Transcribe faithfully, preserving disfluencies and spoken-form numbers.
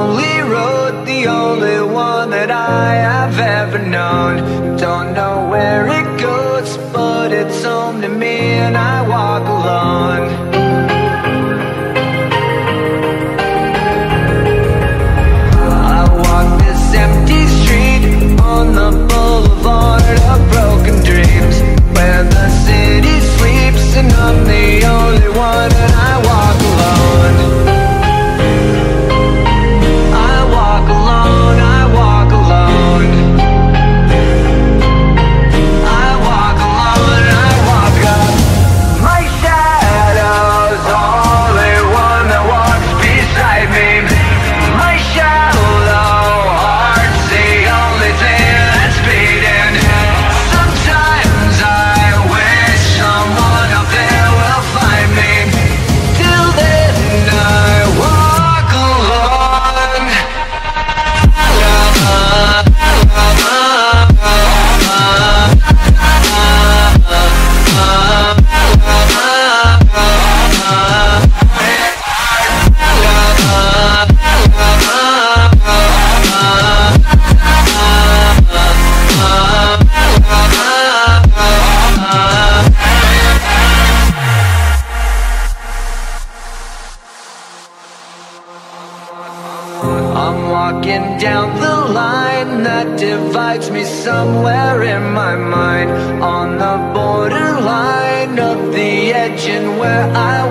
lonely road, the only one that I have ever known. Don't know where it goes, but it's home to me, and I walk alone. Empty street on the boulevard of broken dreams, where the city sleeps and I'm the only one, and I walk alone. I walk alone, I walk alone. I walk alone, I walk up. My shadow's the only one that walks beside me. My shadow down the line that divides me somewhere in my mind, on the borderline of the edge and where I